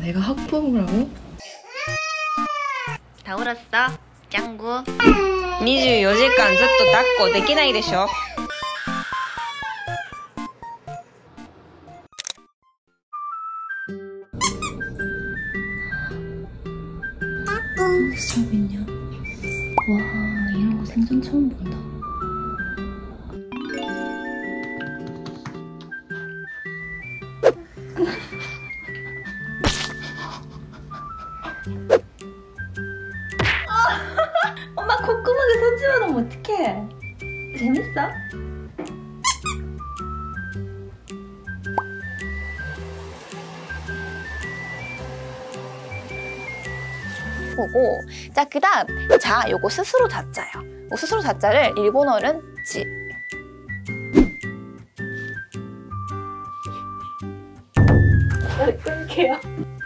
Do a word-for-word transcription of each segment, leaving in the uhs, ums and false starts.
내가 학부모를 하고? 다 울었어? 짱구 にじゅうよじかんずっと抱っこできないでしょ。 수업이냐? 와, 이런 거 생전 처음 본다. 엄마 콧구멍에 손 집어넣으면 어떡해? 재밌어? 보고 자 그다음 자 요거 스스로 자자요. 요 스스로 자자를 일본어는 지. 끊게요.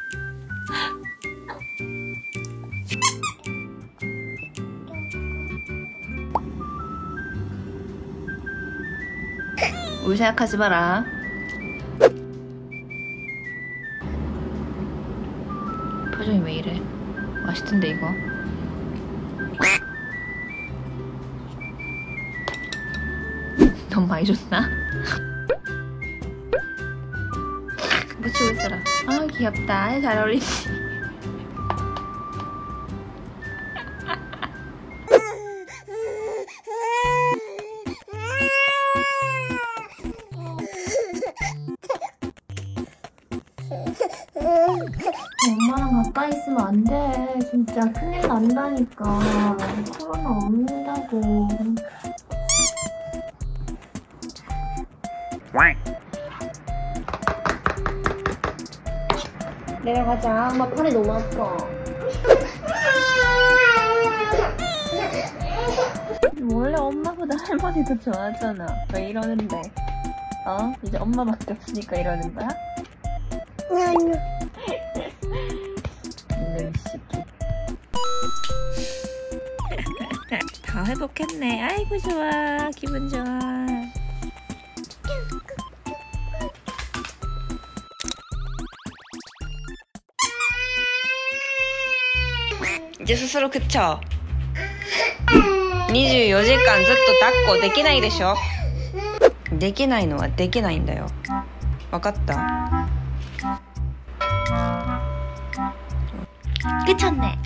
울 생각하지 마라. 표정이 왜 이래? 맛있던데 이거. 너무 많이 줬나? 묻히고 있어라. 아 귀엽다. 잘 어울리지. 엄마랑 가까이 있으면 안 돼. 진짜 큰일 난다니까. 코로나 없는다고. 내려가자. 엄마 팔이 너무 아파. 원래 엄마보다 할머니 더 좋아하잖아. 왜 이러는데? 어? 이제 엄마밖에 없으니까 이러는 거야? 이놈 새끼. 다 회복했네. 아이고 좋아. 기분 좋아. 이제 스스로 그쳐. にじゅうよじかんずっと抱っこできないでしょ。できないのはできないんだよ。わかった？ 그쳤네.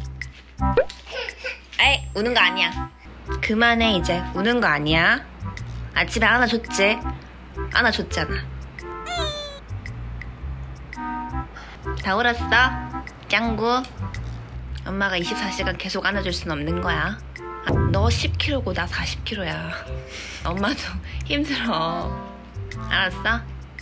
에이 우는 거 아니야. 그만해 이제. 우는 거 아니야. 아침에 안아줬지? 안아줬잖아. 다 울었어? 짱구 엄마가 이십사 시간 계속 안아줄 순 없는 거야. 너 십 킬로그램고 나 사십 킬로그램야 엄마도 힘들어. 알았어?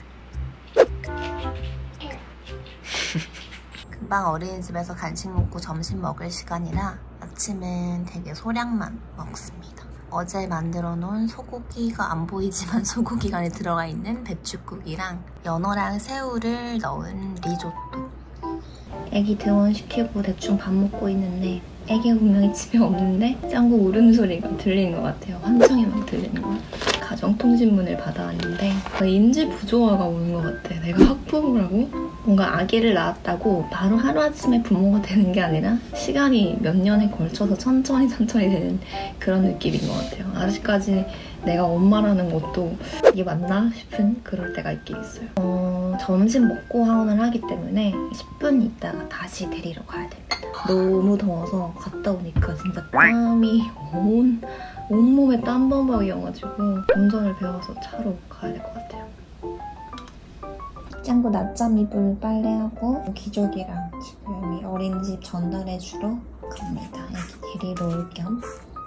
금방 어린이집에서 간식 먹고 점심 먹을 시간이라 아침은 되게 소량만 먹습니다. 어제 만들어 놓은 소고기가 안 보이지만 소고기가 안에 들어가 있는 배춧국이랑 연어랑 새우를 넣은 리조또. 애기 등원시키고 대충 밥 먹고 있는데 애기가 분명히 집에 없는데 짱구 울음 소리가 들리는 것 같아요. 환청이 막 들리는 거. 가정통신문을 받아왔는데 인지 부조화가 오는 것 같아. 내가 학부모라고? 뭔가 아기를 낳았다고 바로 하루아침에 부모가 되는 게 아니라 시간이 몇 년에 걸쳐서 천천히 천천히 되는 그런 느낌인 것 같아요. 아직까지 내가 엄마라는 것도 이게 맞나 싶은 그럴 때가 있긴 있어요. 어, 점심 먹고 하원을 하기 때문에 십 분 있다가 다시 데리러 가야 됩니다. 너무 더워서 갔다 오니까 진짜 땀이 온, 온몸에 땀범벅이어가지고 운전을 배워서 차로 가야 될 것 같아요. 짱구 낮잠 이불 빨래하고 기저귀랑 지금 이 어린이집 전달해주러 갑니다. 애기 데리러 올 겸.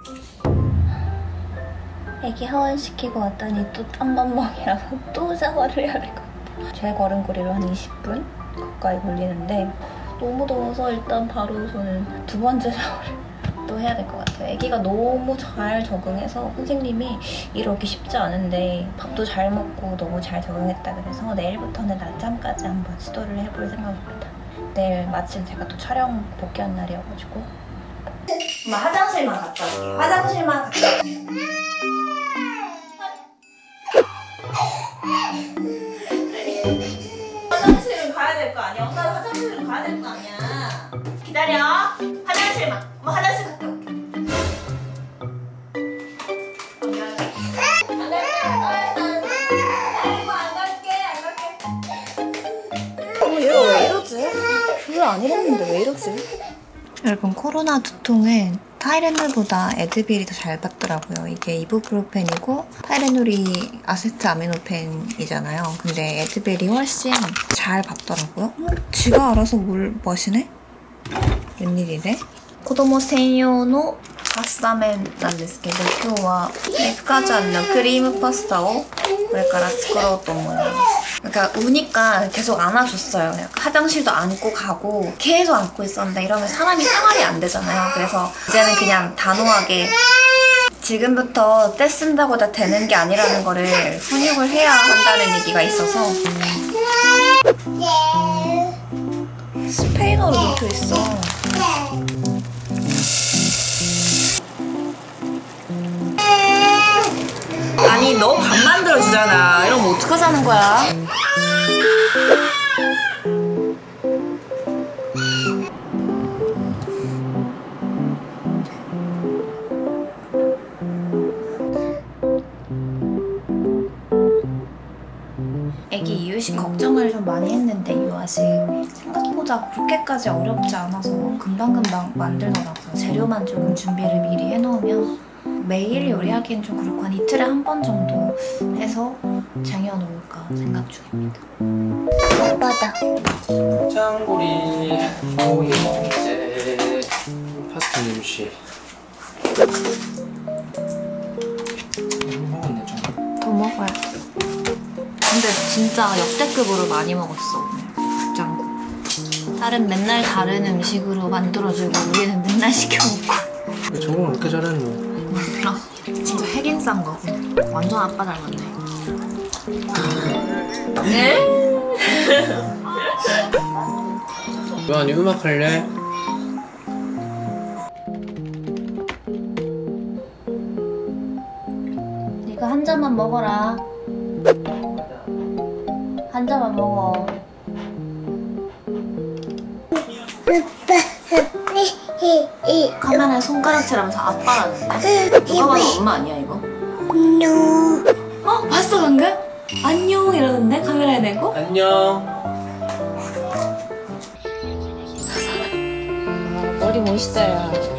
애기 하원시키고 왔더니 또 땀범벅이라서 또 샤워를 해야 될 것 같아요. 제 걸음걸이로 한 이십 분 가까이 걸리는데 너무 더워서 일단 바로 저는 두 번째 샤워를 또 해야 될 것 같아요. 애기가 너무 잘 적응해서 선생님이 이러기 쉽지 않은데 밥도 잘 먹고 너무 잘 적응했다 그래서 내일부터는 낮잠까지 한번 시도를 해볼 생각입니다. 내일 마침 제가 또 촬영 복귀한 날이어가지고 엄마 화장실만 갔다 올게요. 화장실만 갔다 올게요. 화장실은 가야 될 거 아니야? 아니야. 엄마 화장실을 가야 될 거 아니야. 기다려. 화장실만. 엄마 화장실 갔다 올게. 안 갈게. 아이고 안 갈게. 안 갈게. 어, 얘가 왜 이러지? 별로 안 이랬는데 왜 이러지? 여러분, 코로나 두통은 타이레놀보다 에드빌이 더 잘 받더라고요. 이게 이부프로펜이고 타이레놀이 아세트아미노펜이잖아요. 근데 에드빌이 훨씬 잘 받더라고요. 어? 지가 알아서 뭘 마시네? 웬일이래? 子供専用のパスタ麺なんですけど、今日はふかちゃんのクリームパスタをこれから作ろうと思います。그러니까 우니까 계속 안아줬어요. 화장실도 안고 가고 계속 안고 있었는데 이러면 사람이 생활이 안 되잖아요. 그래서 이제는 그냥 단호하게 지금부터 떼 쓴다고 다 되는 게 아니라는 거를 훈육을 해야 한다는 얘기가 있어서 스페인어로 적혀있어. 아니 너 밥 만들어주잖아. 이러면 어떡하자는 거야? 애기 이유식 걱정을 좀 많이 했는데 유아식 생각보다 그렇게까지 어렵지 않아서 금방금방 만들더라고요. 재료만 조금 준비를 미리 해놓으면 매일 요리하기엔 좀 그렇고 한 이틀에 한 번 정도 해서 쟁여놓을까 생각 중입니다. 오빠다. 짱구리 오이 이제 파스타 김치 먹었네 좀. 더 먹어야 돼. 근데 진짜 역대급으로 많이 먹었어 오늘 국장국. 다른 맨날 다른 음식으로 만들어주고 우리는 맨날 시켜먹고. 저걸 어떻게 잘했노? 몰라. 진짜 핵인싸인 거. 완전 아빠 닮았네. 네? 요한이 음악 할래? 이거 한 잔만 먹어라. 한 잔만 먹어. 카메라에 손가락질하면서 아빠라는데? 누가 봐도 엄마 아니야 이거? 안녕. 어? 봤어 방금? 안녕 이러는데 카메라에 대고? 안녕. 머리 멋있어요.